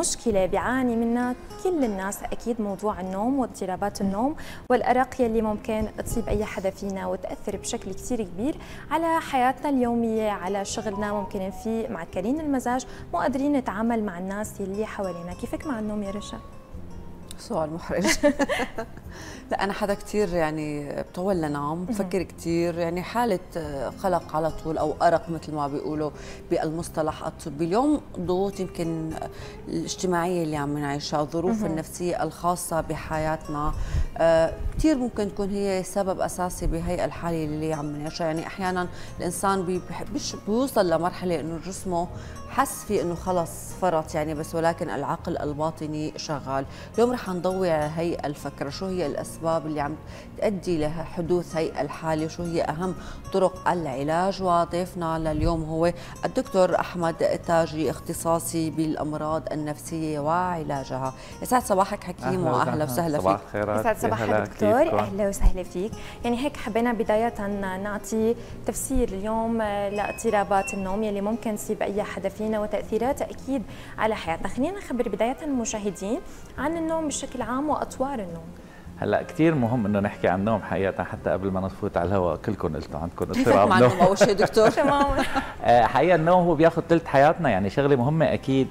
مشكلة بيعاني منها كل الناس أكيد، موضوع النوم واضطرابات النوم والأرق يلي ممكن تصيب أي حدا فينا وتأثر بشكل كتير كبير على حياتنا اليومية، على شغلنا. ممكن نفيق معكرين المزاج، مو قادرين نتعامل مع الناس يلي حوالينا. كيفك مع النوم يا رشا؟ سؤال محرج. لا أنا حدا كتير يعني بطول لنام، بفكر كتير، يعني حالة قلق على طول أو أرق مثل ما بيقولوا بالمصطلح الطبي. اليوم ضغوط يمكن الاجتماعية اللي عم نعيشها، الظروف النفسية الخاصة بحياتنا كتير ممكن تكون هي سبب أساسي بهي الحالة اللي عم نعيشها. يعني أحيانا الإنسان بيوصل لمرحلة إنه جسمه حس فيه انه خلص فرط يعني، بس ولكن العقل الباطني شغال. اليوم رح نضوي على هي الفكره، شو هي الاسباب اللي عم تؤدي لحدوث هي الحاله، شو هي اهم طرق العلاج. وضيفنا لليوم هو الدكتور احمد تاجي، اختصاصي بالامراض النفسيه وعلاجها. يسعد صباحك حكيم واهلا وسهلا فيك. صباح الخيرات. يسعد صباحك دكتور، اهلا وسهلا فيك. يعني هيك حبينا بدايه نعطي تفسير اليوم لاضطرابات النوم يلي ممكن تصيب اي حدا فينا وتأثيراتها أكيد على حياتنا. خلينا نخبر بداية المشاهدين عن النوم بشكل عام وأطوار النوم. هلا كثير مهم انه نحكي عن النوم حقيقه، حتى قبل ما نفوت على الهواء كلكم قلتوا عندكم اضطراب نوم. كيفك مع اول شيء دكتور؟ تماما. حقيقه النوم هو بياخذ ثلث حياتنا، يعني شغله مهمه اكيد.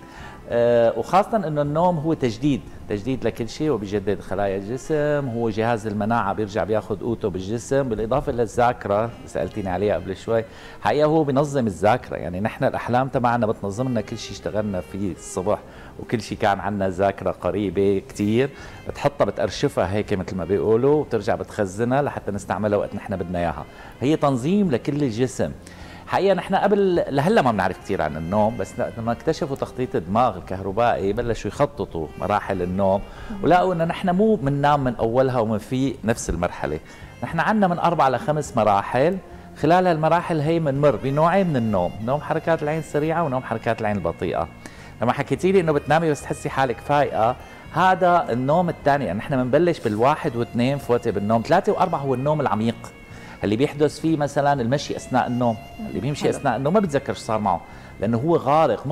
وخاصة انه النوم هو تجديد لكل شيء، وبيجدد خلايا الجسم، هو جهاز المناعة بيرجع بياخذ قوته بالجسم، بالإضافة للذاكرة سألتيني عليها قبل شوي. حقيقة هو بينظم الذاكرة، يعني نحن الأحلام تبعنا بتنظم لنا كل شيء اشتغلنا فيه الصبح، وكل شيء كان عندنا ذاكرة قريبة كثير، بتحطها بتأرشفها هيك مثل ما بيقولوا، وبترجع بتخزنها لحتى نستعملها وقت نحن بدنا إياها. هي تنظيم لكل الجسم. حقيقة نحن قبل لهلا ما بنعرف كثير عن النوم، بس لما اكتشفوا تخطيط الدماغ الكهربائي بلشوا يخططوا مراحل النوم، ولقوا انه نحن مو بننام من اولها ومنفيق نفس المرحلة. نحن عندنا من 4 ل 5 مراحل، خلال هالمراحل هي بنمر بنوعين من النوم، نوم حركات العين السريعة ونوم حركات العين البطيئة. لما حكيتي لي انه بتنامي بس تحسي حالك فايقة، هذا النوم الثاني. يعني نحن بنبلش بالواحد واثنين فوتي بالنوم، 3 و4 هو النوم العميق اللي بيحدث فيه مثلا المشي اثناء النوم. اللي بيمشي اثناء النوم ما بيتذكر شو صار معه، لانه هو غارق،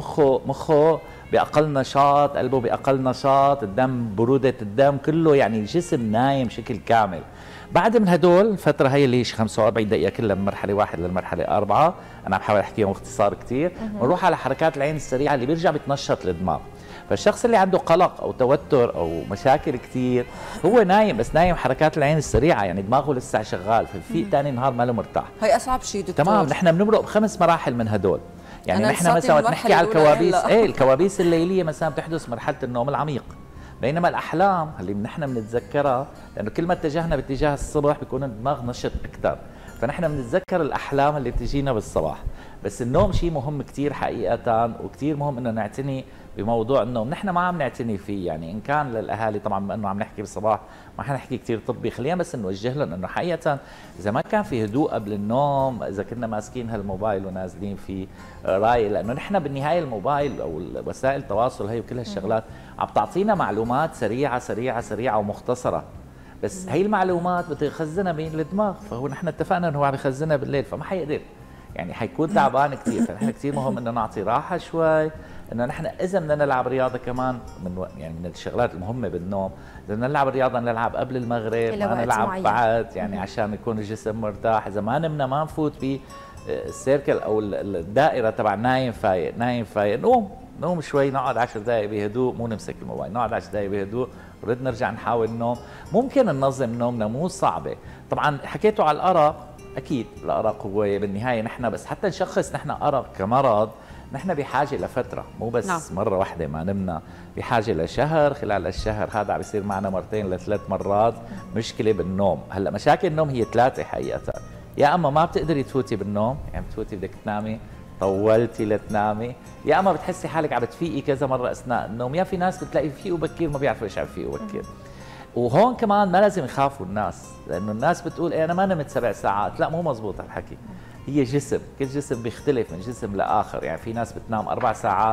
مخه باقل نشاط، قلبه باقل نشاط، الدم بروده الدم كله، يعني الجسم نايم بشكل كامل. بعد من هدول الفتره هي اللي هي 45 دقيقه كلها من مرحله 1 للمرحله 4، انا عم بحاول احكيهم باختصار كثير. بنروح على حركات العين السريعه اللي بيرجع بتنشط الدماغ. فالشخص اللي عنده قلق او توتر او مشاكل كثير هو نايم، بس نايم حركات العين السريعه، يعني دماغه لسه شغال، ففيق ثاني نهار ما له مرتاح. هي اصعب شيء دكتور. تمام. نحن بنمرق ب5 مراحل من هدول. يعني نحن مثلا وقت نحكي على الكوابيس، الكوابيس الليليه مثلا بتحدث مرحله النوم العميق، بينما الاحلام اللي نحن بنتذكرها، لانه كل ما اتجهنا باتجاه الصبح بيكون الدماغ نشط اكثر، فنحن بنتذكر الاحلام اللي بتجينا بالصباح. بس النوم شيء مهم كثير حقيقه، وكثير مهم انه نعتني بموضوع النوم. نحن ما عم نعتني فيه، يعني ان كان للاهالي طبعا بما انه عم نحكي بالصباح ما حنحكي كثير طبي، خلينا بس نوجه لهم انه حقيقه اذا ما كان في هدوء قبل النوم، اذا كنا ماسكين هالموبايل ونازلين فيه راي، لانه نحن بالنهايه الموبايل او وسائل التواصل هي وكل هالشغلات عم تعطينا معلومات سريعه سريعه سريعه ومختصره، بس هي المعلومات بده يخزنها بين الدماغ، فهو نحن اتفقنا انه هو عم يخزنها بالليل، فما حيقدر، يعني حيكون تعبان كثير. فنحن كثير مهم انه نعطي راحه شوي، انه نحن اذا بدنا نلعب رياضه كمان من الشغلات المهمه بالنوم، اذا بدنا نلعب رياضه نلعب قبل المغرب، ما نلعب بعد، يعني عشان يكون الجسم مرتاح. اذا ما نمنا ما نفوت بالسيركل او الدائره تبع نايم فايق نايم فايق، نوم شوي، نقعد 10 دقائق بهدوء، مو نمسك الموبايل، نقعد 10 دقائق بهدوء ورد نرجع نحاول النوم. ممكن ننظم نومنا، مو صعبه. طبعا حكيتوا على الارق، اكيد الارق هو بالنهايه نحن بس حتى نشخص نحن ارق كمرض، نحن بحاجه لفتره، مو بس مره واحده ما نمنا، بحاجه لشهر، خلال الشهر هذا عم بيصير معنا 2 ل 3 مرات مشكله بالنوم. هلا مشاكل النوم هي 3 حقيقه، يا اما ما بتقدري تفوتي بالنوم، يعني بتفوتي بدك تنامي طولتي لتنامي، يا اما بتحسي حالك عم بتفيقي كذا مره اثناء النوم، يا في ناس بتلاقي يفيقوا بكير ما بيعرفوا ايش عم يفيقوا بكير. وهون كمان ما لازم يخافوا الناس، لانه الناس بتقول انا ما نمت 7 ساعات، لا مو مزبوط هالحكي. هي جسم، كل جسم بيختلف من جسم لاخر، يعني في ناس بتنام 4 ساعات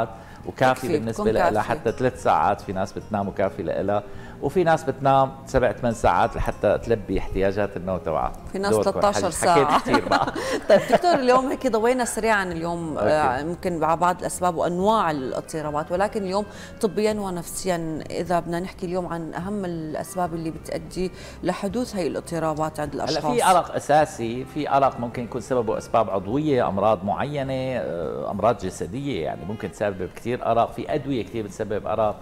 وكافي بالنسبه لها، حتى 3 ساعات في ناس بتنام وكافي لها، وفي ناس بتنام 7-8 ساعات لحتى تلبي احتياجات النوم تبعها، في ناس 13 ساعة. حكيت كثير بقى. طيب دكتور، اليوم هيك ضوينا سريعا اليوم ممكن على بعض الأسباب وأنواع الاضطرابات، ولكن اليوم طبيا ونفسيا إذا بدنا نحكي اليوم عن أهم الأسباب اللي بتؤدي لحدوث هي الاضطرابات عند الأشخاص. هلا في أرق أساسي، في أرق ممكن يكون سببه أسباب عضوية، أمراض معينة، أمراض جسدية يعني ممكن تسبب كثير أرق، في أدوية كثير بتسبب أرق.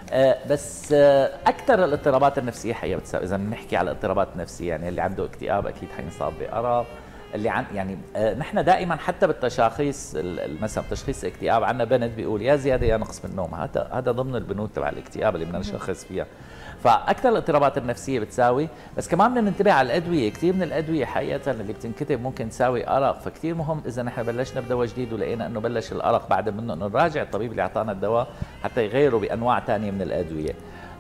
بس اكثر الاضطرابات النفسيه حقيقه بتسبب، اذا بنحكي على الاضطرابات النفسيه يعني اللي عنده اكتئاب اكيد حينصاب بأرق، اللي يعني نحن دائما حتى بالتشاخيص مثلا تشخيص الاكتئاب عندنا بنت بيقول يا زياده يا نقص بالنوم، هذا ضمن البنود تبع الاكتئاب اللي بدنا نشخص فيها. فاكثر الاضطرابات النفسيه بتساوي، بس كمان بدنا ننتبه على الادويه، كثير من الادويه حقيقه اللي بتنكتب ممكن تساوي ارق، فكثير مهم اذا نحن بلشنا بدواء جديد ولقينا انه بلش الارق بعد منه انه نراجع الطبيب اللي اعطانا الدواء حتى يغيره بانواع ثانيه من الادويه.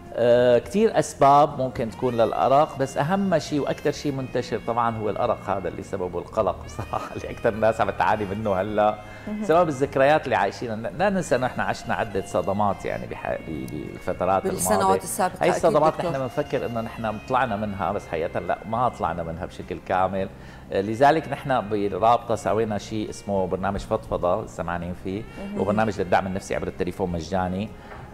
كثير اسباب ممكن تكون للارق، بس اهم شيء واكثر شيء منتشر طبعا هو الارق هذا اللي سببه القلق بصراحه، اللي اكثر الناس عم تعاني منه هلا سبب الذكريات اللي عايشينها. لا ننسى انه احنا عشنا عده صدمات يعني بالفترات الماضيه، بالسنوات السابقه. هي الصدمات نحن بنفكر انه نحن طلعنا منها، بس حقيقه لا، ما طلعنا منها بشكل كامل. لذلك نحن بالرابطه سوينا شيء اسمه برنامج فضفضه سمعانين فيه، وبرنامج للدعم النفسي عبر التليفون مجاني.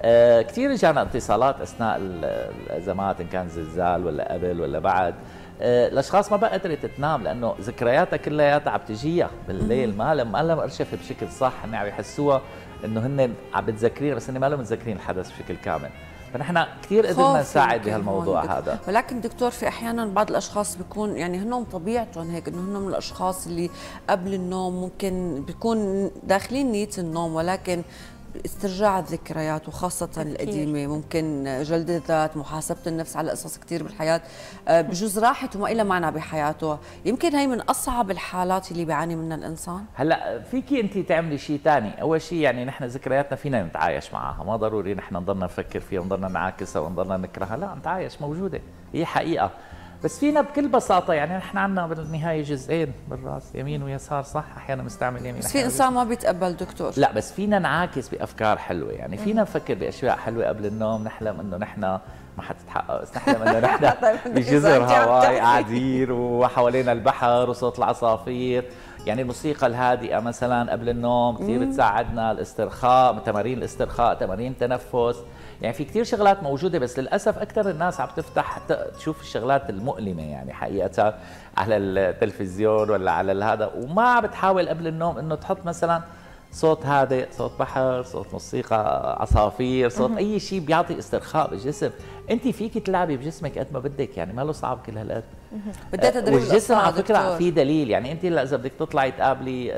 كثير اجانا اتصالات اثناء الازمات، ان كان زلزال ولا قبل ولا بعد. الاشخاص ما بقى قدرت تنام لانه ذكرياتها كلياتها عم تجيها بالليل، ما لها مقرشفه بشكل صح، هن عم يحسوها انه هن عم بتذكرين، بس هن ما لهم متذكرين الحدث بشكل كامل. فنحن كثير قدرنا نساعد بهالموضوع هذا. ولكن دكتور، في احيانا بعض الاشخاص بيكون يعني هنهم طبيعتهم هيك، انه هن من الاشخاص اللي قبل النوم ممكن بيكون داخلين نية النوم، ولكن استرجاع الذكريات وخاصة القديمة، ممكن جلد الذات، محاسبة النفس على قصص كثير بالحياة، بجوز راحت وما إلها معنى بحياته. يمكن هي من أصعب الحالات اللي بيعاني منها الإنسان. هلا فيكي أنت تعملي شيء ثاني، أول شيء يعني نحن ذكرياتنا فينا نتعايش معها، ما ضروري نحن نضلنا نفكر فيها ونضلنا نعاكسها ونضلنا نكرهها، لا نتعايش، موجودة، هي حقيقة. بس فينا بكل بساطة يعني نحن عندنا بالنهاية جزئين بالراس، يمين ويسار، صح؟ أحيانا بنستعمل يمين، بس في إنسان ما بيتقبل دكتور. لا بس فينا نعاكس بأفكار حلوة، يعني فينا نفكر بأشياء حلوة قبل النوم، نحلم إنه نحن ما حتتحقق، بس نحلم إنه نحن بجزر هواي قاعدين وحوالينا البحر وصوت العصافير. يعني الموسيقى الهادئة مثلا قبل النوم كثير بتساعدنا، الاسترخاء، تمارين الاسترخاء، تمارين تنفس، يعني في كثير شغلات موجودة. بس للأسف أكثر الناس عم تفتح تشوف الشغلات المؤلمة يعني حقيقة على التلفزيون ولا على هذا، وما بتحاول قبل النوم إنه تحط مثلا صوت هادئ، صوت بحر، صوت موسيقى عصافير، صوت أي شيء بيعطي استرخاء بالجسم. أنت فيك تلعبي بجسمك قد ما بدك، يعني ما له صعب كل هالقد. بدها تدريب. والجسم على فكرة في دليل، يعني أنت إذا بدك تطلعي تقابلي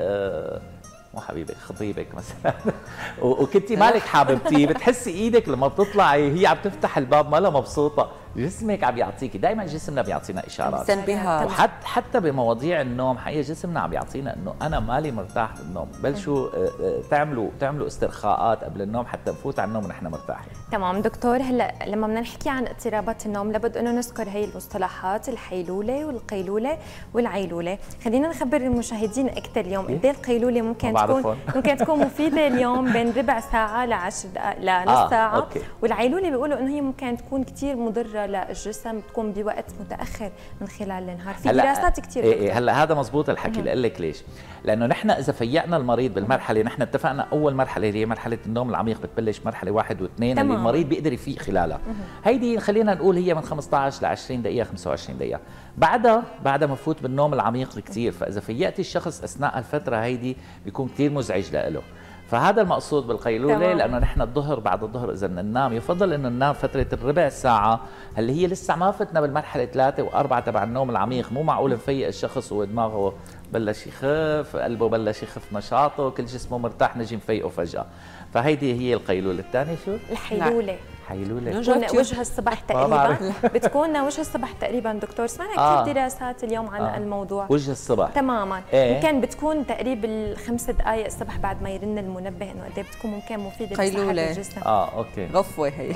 مو حبيبك، خطيبك مثلا وكنتي مالك حاببتيه، بتحسي ايدك لما بتطلعي هي عم تفتح الباب، ما لها مبسوطه، جسمك عم يعطيكي، دائما جسمنا بيعطينا اشارات تنبيهات. حتى بمواضيع النوم حقيقه جسمنا عم يعطينا انه انا مالي مرتاح بالنوم، بلشوا تعملوا استرخاءات قبل النوم حتى نفوت على النوم ونحن مرتاحين. تمام دكتور، هلا لما بدنا نحكي عن اضطرابات النوم لابد انه نذكر هي المصطلحات، الحيلوله والقيلوله والعيلوله. خلينا نخبر المشاهدين اكثر اليوم قد ايه القيلوله ممكن تكون مفيده اليوم بين ربع ساعه ل10 دقائق لنص ساعه. أوكي. والعيلوله بيقولوا انه هي ممكن تكون كثير مضره للجسم، بتكون بوقت متاخر من خلال النهار، في دراسات كثير. إيه هلا هذا مزبوط الحكي، لاقول لك ليش؟ لانه نحن اذا فيقنا المريض بالمرحله، نحن اتفقنا اول مرحله اللي هي مرحله النوم العميق بتبلش مرحله 1 و2 اللي المريض بيقدر يفيق خلالها. هيدي خلينا نقول هي من 15 ل 20 دقيقه 25 دقيقه، بعدها بفوت بالنوم العميق كثير. فاذا فيقتي الشخص اثناء الفتره هيدي بيكون كثير مزعج له. فهذا المقصود بالقيلوله، لانه نحن الظهر بعد الظهر اذا بدنا ننام يفضل انه ننام فتره الربع ساعه اللي هي لسه ما فتنا بالمرحله 3 و4 تبع النوم العميق. مو معقول نفيق الشخص ودماغه بلش يخف، قلبه بلش يخف نشاطه، كل جسمه مرتاح، نجي نفيقه فجاه. فهيدي هي القيلوله. الثانيه شو؟ الحيلوله. حيلوله وجه الصباح تقريبا بتكون وجه الصباح تقريبا دكتور. سمعنا كثير دراسات اليوم عن الموضوع. وجه الصباح تماما. ممكن بتكون تقريبا 5 دقائق الصبح بعد ما يرن المنبه، انه قد ايه بتكون ممكن مفيده لصحه الجسم. اوكي غفوه هي.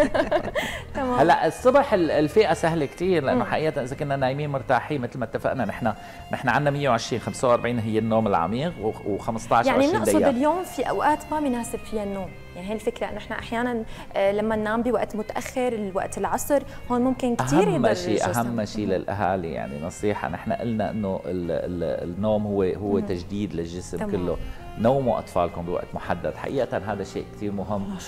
تمام. هلا الصبح الفيقه سهله كثير، لانه حقيقه اذا كنا نايمين مرتاحين مثل ما اتفقنا نحن عندنا 120 45 هي النوم العميق و15 يعني 20 نقصد دقيقه. اليوم في اوقات ما مناسب فيها النوم. يعني هي الفكره انه احنا احيانا لما ننام بوقت متاخر الوقت العصر هون ممكن كثير يضر الجسم. اهم شيء للاهالي يعني نصيحه، نحن قلنا انه النوم هو تجديد للجسم تمام. كله. نوموا اطفالكم بوقت محدد، حقيقه هذا شيء كثير مهم.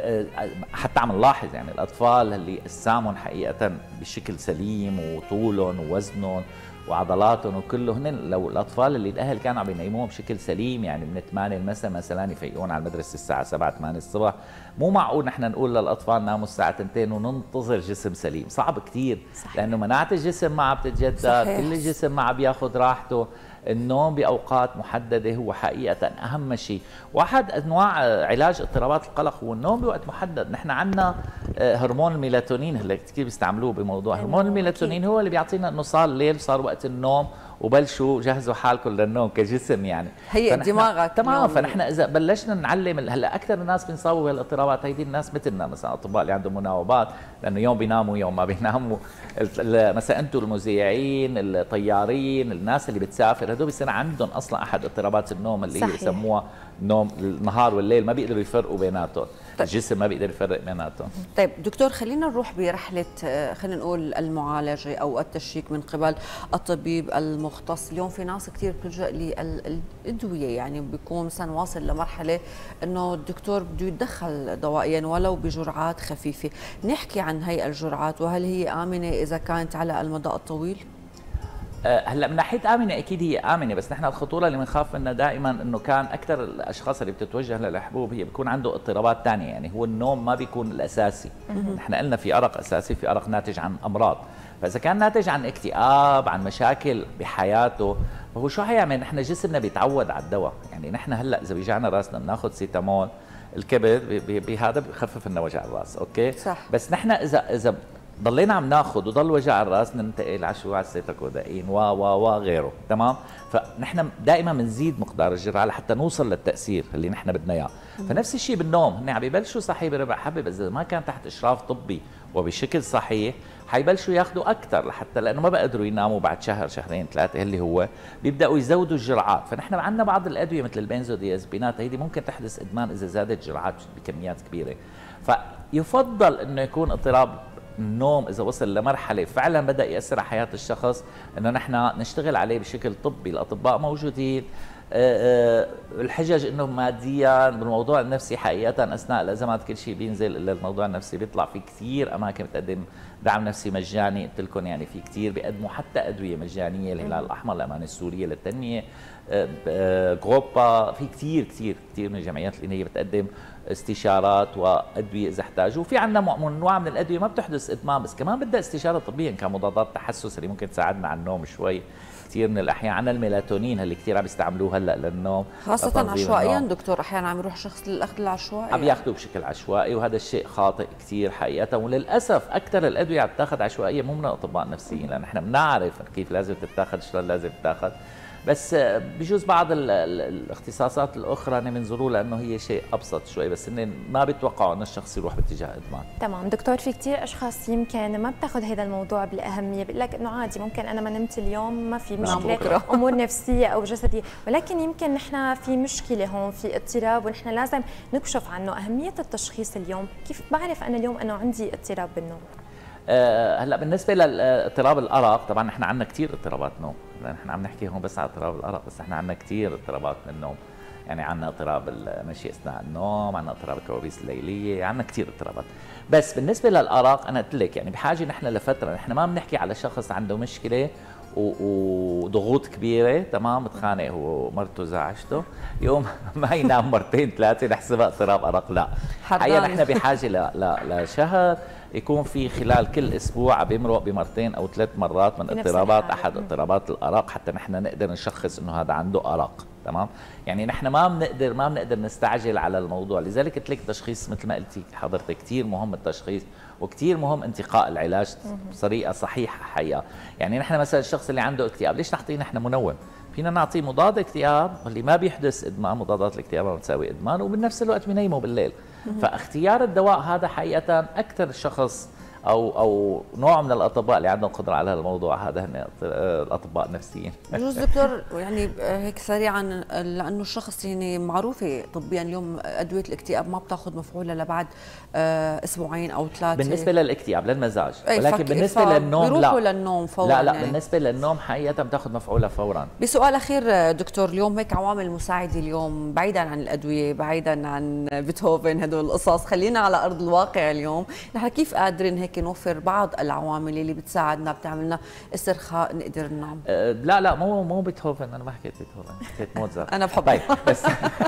حتى عم نلاحظ يعني الاطفال اللي اجسامهم حقيقه بشكل سليم وطولهم ووزنهم وعضلاتهم وكله، هن لو الاطفال اللي الاهل كانوا عم ينيموهم بشكل سليم يعني من 8 المساء مثلا يفيقون على المدرسه الساعه 7 8 الصبح، مو معقول نحن نقول للاطفال ناموا الساعه 2 وننتظر جسم سليم، صعب كثير. لانه مناعه الجسم ما عم تتجدد، كل الجسم ما عم ياخذ راحته. النوم باوقات محدده هو حقيقه اهم شيء. واحد انواع علاج اضطرابات القلق هو النوم بوقت محدد. نحن عندنا هرمون الميلاتونين اللي كثير بيستعملوه بموضوع هرمون الميلاتونين، هو اللي بيعطينا انه صار الليل صار وقت النوم وبلشوا جهزوا حالكم للنوم كجسم يعني. هي دماغك تمام. فنحن اذا بلشنا نعلم هلا اكثر الناس بينصابوا بهالاضطرابات هيدي الناس مثلنا مثلا اطباء اللي عندهم مناوبات، لانه يوم بيناموا يوم ما بيناموا. مثلا انتم المذيعين، الطيارين، الناس اللي بتسافر، هدول بيصير عندهم اصلا احد اضطرابات النوم اللي هي يسموها نوم النهار والليل، ما بيقدروا يفرقوا بيناتهم. الجسم ما بيقدر يفرق بيناتهم. طيب دكتور، خلينا نروح برحله خلينا نقول المعالجه او التشيك من قبل الطبيب المختص. اليوم في ناس كثير بتلجأ للادويه، يعني بيكون مثلا واصل لمرحله انه الدكتور بده يتدخل دوائيا ولو بجرعات خفيفه. نحكي عن هي الجرعات، وهل هي امنه اذا كانت على المدى الطويل؟ هلا من ناحيه امنه اكيد هي امنه، بس نحن الخطوره اللي بنخاف منها دائما انه كان اكثر الاشخاص اللي بتتوجه للحبوب هي بيكون عنده اضطرابات ثانيه، يعني هو النوم ما بيكون الاساسي. نحن قلنا في ارق اساسي، في ارق ناتج عن امراض، فاذا كان ناتج عن اكتئاب، عن مشاكل بحياته، فهو شو حيعمل؟ نحن جسمنا بيتعود على الدواء. يعني نحن هلا اذا بيجعنا راسنا بناخذ سيتامول، الكبد بهذا بخفف لنا وجع الراس، اوكي صح. بس نحن اذا ضلينا عم ناخذ وضل وجع الراس ننتقل على شو، على السيتاكوداين وغيره، تمام؟ فنحن دائما بنزيد مقدار الجرعه لحتى نوصل للتاثير اللي نحن بدنا اياه. فنفس الشيء بالنوم، هن عم يبلشوا صحيح بربع حبه، بس اذا ما كان تحت اشراف طبي وبشكل صحيح حيبلشوا ياخذوا اكثر، لحتى لانه ما بقدروا يناموا بعد شهر شهرين ثلاثه اللي هو بيبداوا يزودوا الجرعات. فنحن عندنا بعض الادويه مثل البنزوديازبينات هيدي ممكن تحدث ادمان اذا زادت جرعات بكميات كبيره. فيفضل انه يكون اضطراب النوم اذا وصل لمرحله فعلا بدا ياثر على حياه الشخص، انه نحن نشتغل عليه بشكل طبي. الاطباء موجودين. الحجج انه ماديا بالموضوع النفسي حقيقه اثناء الازمات كل شيء بينزل الا الموضوع النفسي بيطلع. في كثير اماكن بتقدم دعم نفسي مجاني، قلت لكم يعني في كثير بيقدموا حتى ادويه مجانيه، الهلال الاحمر، الامانه السوريه للتنميه، جروبا، في كثير كثير كثير من الجمعيات اللي هي بتقدم استشارات وادويه اذا احتاجوا. في عندنا انواع من الادويه ما بتحدث ادمان، بس كمان بدها استشاره طبيه كمضادات تحسس اللي ممكن تساعدنا على النوم شوي. كثير من الاحيان عندنا الميلاتونين اللي كثير عم يستعملوه هلا للنوم، خاصه عشوائيا دكتور. احيانا عم يروح شخص للاخذ العشوائي، عم ياخذوه بشكل عشوائي، وهذا الشيء خاطئ كثير حقيقه. وللاسف اكثر الادويه عم تاخذ عشوائيه مو من الاطباء النفسيين، لان احنا بنعرف كيف لازم تتاخذ، شلون لازم تتاخذ. بس بجوز بعض الاختصاصات الاخرى بننظروا لانه هي شيء ابسط شوي، بس ان ما بيتوقعوا ان الشخص يروح باتجاه ادمان. تمام دكتور، في كثير اشخاص يمكن ما بتاخذ هذا الموضوع بالاهميه، بيقول لك انه عادي ممكن انا ما نمت اليوم ما في مشكله، امور نفسيه او جسديه، ولكن يمكن نحن في مشكله هون، في اضطراب ونحن لازم نكشف عنه. اهميه التشخيص اليوم، كيف بعرف انا اليوم انه عندي اضطراب بالنوم؟ هلا بالنسبه لاضطراب الارق، طبعا نحن عندنا كثير اضطرابات نوم، نحن عم نحكي هون بس على اضطراب الارق، بس نحن عندنا كثير اضطرابات من النوم. يعني عندنا اضطراب المشي اثناء النوم، عندنا اضطراب الكوابيس الليليه، عندنا كثير اضطرابات. بس بالنسبه للارق انا قلت لك يعني بحاجه نحن لفتره، نحن ما بنحكي على شخص عنده مشكله وضغوط كبيره، تمام، متخانق هو ومرته زعجته، يوم ما ينام مرتين ثلاثه نحسبها اضطراب ارق، لا. حقيقه نحن بحاجه لشهر يكون في خلال كل اسبوع عم يمرق بمرتين او 3 مرات من اضطرابات احد اضطرابات الارق، حتى نحن نقدر نشخص انه هذا عنده ارق، تمام؟ يعني نحن ما بنقدر نستعجل على الموضوع، لذلك قلت لك التشخيص مثل ما قلتي حضرتك كثير مهم التشخيص، وكثير مهم انتقاء العلاج بطريقه صحيحه حقيقه. يعني نحن مثلا الشخص اللي عنده اكتئاب ليش نعطيه نحن منوم؟ فينا نعطيه مضاد اكتئاب اللي ما بيحدث ادمان، مضادات الاكتئاب ما بتساوي ادمان، وبنفس الوقت بنيمه بالليل. فاختيار الدواء هذا حقيقه اكثر شخص او نوع من الاطباء اللي عندهم قدره على هذا الموضوع، هذا هن الاطباء النفسيين. بجوز دكتور يعني هيك سريعا، لانه الشخص يعني معروفه طبيا اليوم ادويه الاكتئاب ما بتاخذ مفعولها لبعد اسبوعين او 3 بالنسبه للاكتئاب للمزاج، ولكن بالنسبه للنوم بيروحوا للنوم فورا. لا يعني بالنسبه للنوم حقيقه بتاخذ مفعولها فورا. بسؤال اخير دكتور، اليوم هيك عوامل مساعده اليوم بعيدا عن الادويه، بعيدا عن بيتهوفن هدول القصص، خلينا على ارض الواقع اليوم، نحن كيف قادرين هيك نوفر بعض العوامل اللي بتساعدنا بتعملنا استرخاء نقدر ننام؟ لا مو بيتهوفن، انا ما حكيت بيتهوفن، حكيت موزارت. انا بحب طيب بس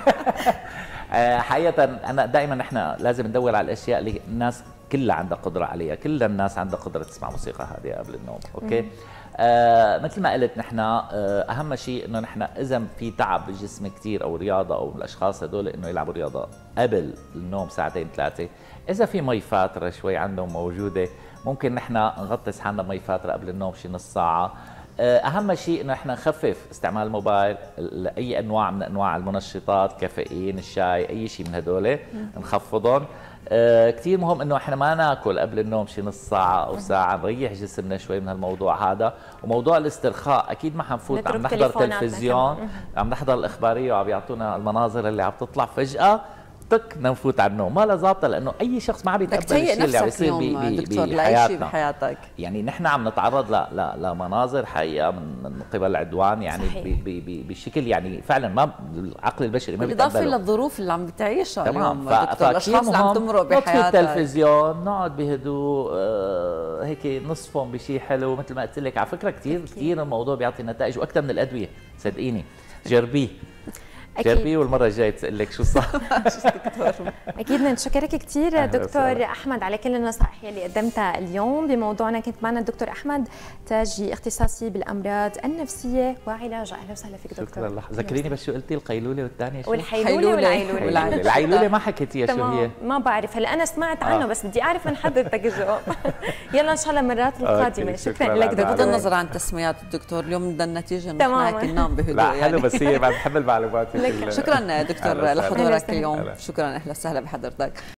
حقيقه انا دائما احنا لازم ندور على الاشياء اللي الناس كلها عندها قدره عليها، كل الناس عندها قدره تسمع موسيقى هادئه قبل النوم، اوكي؟ مثل ما قلت نحن اهم شيء انه نحن اذا في تعب بالجسم كثير او رياضه، او الاشخاص هدول انه يلعبوا رياضه قبل النوم ساعتين 3، اذا في مي فاتره شوي عندهم موجوده ممكن نحن نغطس حالنا بمي فاتره قبل النوم شي نص ساعه. اهم شيء انه احنا نخفف استعمال الموبايل، اي انواع من انواع المنشطات، كافيين، الشاي، اي شيء من هدول نخفضهم. كثير مهم انه احنا ما ناكل قبل النوم شي نص ساعه او ساعه، نريح جسمنا شوي من هالموضوع هذا. وموضوع الاسترخاء اكيد ما حنفوت عم نحضر تلفزيون، عم نحضر الاخباريه وعم يعطونا المناظر اللي عم تطلع فجاه تك نفوت على النوم، ما لها ظابطه، لانه اي شخص ما عم يتقبل الشيء اللي عم يصير بحياتنا. بحياتك يعني نحن عم نتعرض لمناظر حقيقه من قبل العدوان، يعني بشكل يعني فعلا ما العقل البشري ما بيتقبله، بالاضافه للظروف اللي عم بتعيشها اليوم دكتور، الاشخاص اللي عم تمرق بحياتك. نطفي التلفزيون، نقعد بهدوء، هيك نصفهم بشيء حلو، مثل ما قلت لك على فكره كثير الموضوع بيعطي نتائج واكثر من الادويه، صدقيني جربيه. جربيه والمره الجايه بتقول لك شو صار. اكيد بنشكرك كثير دكتور احمد على كل النصائح اللي قدمتها اليوم بموضوعنا. كنت معنا الدكتور احمد تاجي، اختصاصي بالامراض النفسيه وعلاجها. اهلا وسهلا فيك دكتور. شكرا لك. ذكريني بس شو قلتي، القيلوله والثانيه شو؟ والحيلوله والعيلوله. العيلوله ما حكيتيها شو هي؟ ما بعرف، هلا انا سمعت عنه بس بدي اعرف من حضرتك الجواب. يلا ان شاء الله المرات القادمه. شكرا لك دكتور. بغض النظر عن تسميات الدكتور، اليوم بدنا النتيجه نحن هيك ننام بهدوء. لا حلو، بس هي بحب المعلومات. شكرا دكتور لحضورك اليوم، شكرا، اهلا وسهلا بحضرتك.